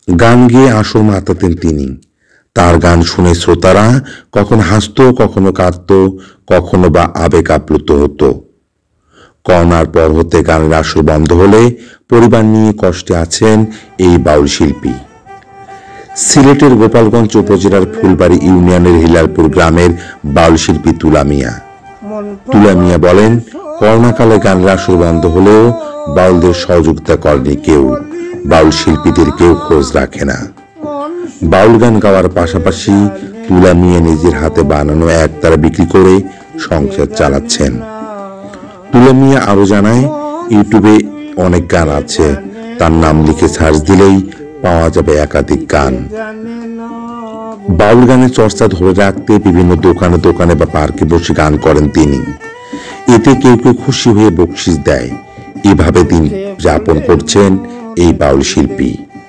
গান গেয়ে আসর মাতাতেন তিনি। তার গান শুনে শ্রোতারা কখনো হাসত, কখনো কাঁদত, কখনো বা আবেগ আপ্লুত হতো। করোনার পর হতে গানের আসর বন্ধ হলে পরিবার নিয়ে কষ্টে আছেন এই বাউল শিল্পী। সিলেটের গোপালগঞ্জ উপজেলার ফুলবাড়ি ইউনিয়নের হিলালপুর গ্রামের বাউল শিল্পী তুলা মিয়া। তুলা মিয়া বলেন, করোনাকালে গানের আসর বন্ধ হলেও বাউলদের সহযোগিতা করেনি কেউ। বাউল শিল্পীদের কেউ খোঁজ রাখে না। বাউল গান গাওয়ার পাশাপাশি তুলা মিয়া নিজের হাতে বানানো একতারা বিক্রি করে সংসার চালাচ্ছেন। তুলা মিয়া আরো জানায়, ইউটিউবে অনেক গান আছে, তার নাম লিখে সার্চ দিলেই পাওয়া যাবে একাধিক গান। বাউল গানের চর্চা ধরে রাখতে বিভিন্ন দোকানে দোকানে বা পার্কে বসে গান করেন তিনি। এতে কেউ কেউ খুশি হয়ে বকশিস দেয়। এভাবে দিন যাপন করছেন এই বাউল শিল্পী।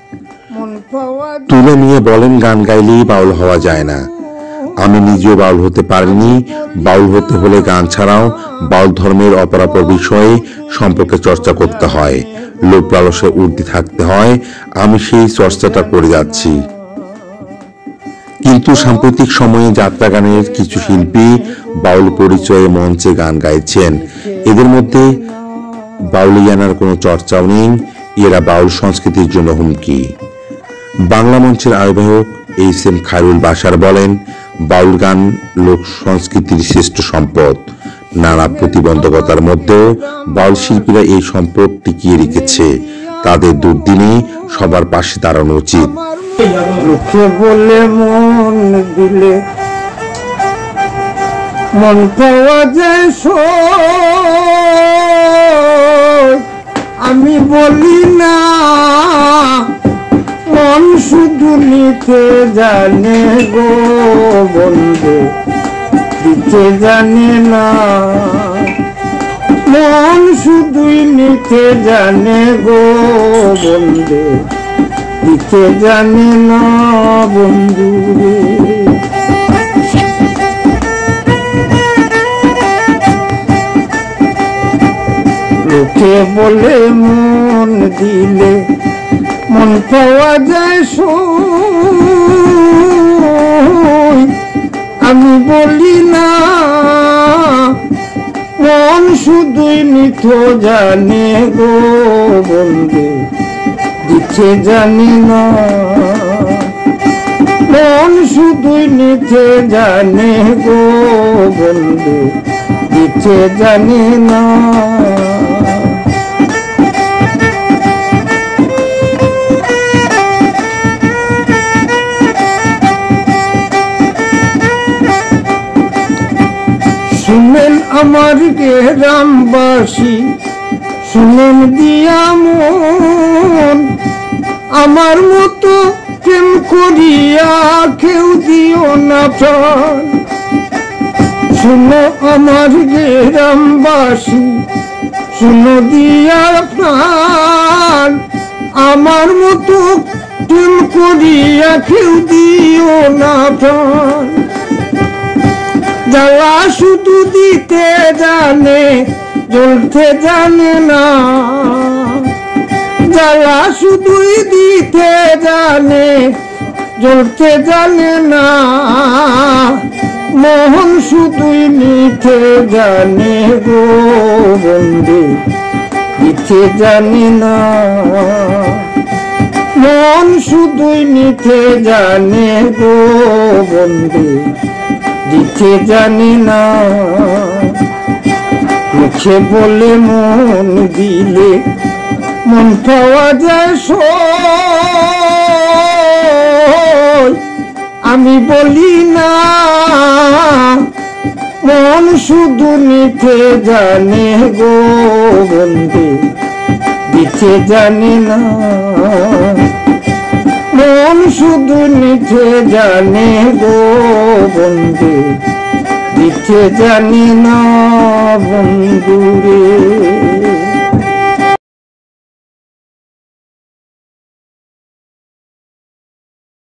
তুলে নিয়ে বলেন, গান গাইলেই বাউল হওয়া যায় না। আমি নিজেও বাউল হতে পারিনি। বাউল হতে হলে গান ছাড়াও বাউল ধর্মের অপরাপর বিষয়ে সম্পর্কে চর্চা করতে হয়, লোক লালসে ঊর্ধ্বে থাকতে হয়। আমি সেই চর্চাটা করে যাচ্ছি। কিন্তু সাম্প্রতিক সময়ে যাত্রা গানের কিছু শিল্পী বাউল পরিচয়ে মঞ্চে গান গাইছেন। এদের মধ্যে বাউলিয়ানার কোনো চর্চাও নেই। এরা বাউল সংস্কৃতির জন্য হুমকি। বাংলা মঞ্চের আহ্বায়ক এইচ.এম. খায়রুল বাশার বলেন, বাউল গান লোক সংস্কৃতির শ্রেষ্ঠ সম্পদ। নানা প্রতিবন্ধকতার মধ্যেও বাউল শিল্পীরা এই সম্পদ টিকিয়ে রেখেছে। তাদের দুর্দিনে সবার পাশে দাঁড়ানো উচিত। লোকে বলে মন দিলে মন পাওয়া যায়, আমি বলি না, মন শুধু নিতে জানে গো বন্ধু, দিতে জানে না। মন শুধুই নিতে জানে গো বন্ধু, দিতে জানে না বন্ধু রে। লোকে বলে মন দিলে মন পাওয়া যায়, আমি বলি না, মন শুধুই নিত জানে গো বন্ধু, দিতে জানি না। মন শুধুই নিতে জানে গো বন্ধু, দিতে জানি না। শুনেন আমার গ্রামবাসী, শুনেন দিয়া মন, আমার মতো প্রেম করিয়া কেউ দিও না প্রাণ। শুনো আমার গ্রামবাসী, শুনো দিয়া প্রাণ, আমার মতো প্রেম করিয়া কেউ দিও না প্রাণ। জ্বালা শুধু দিতে জানে, জ্বলতে জানে না। জ্বালা শুধুই দিতে জানে, জ্বলতে জানে না। মোহন শুধুই নিতে জানে গো বন্ধু, দিতে জানে না। মন শুধুই নিতে জানে গো বন্ধু, দিতে জানি না। মুখে বলে মন দিলে মন পাওয়া যায়, আমি বলি না, মন শুধু নিতে জানে গো বন্ধু, দিতে জানি না। মন শুধু নিতে জানে গো বন্ধু, দিতে জানি না বন্ধু রে।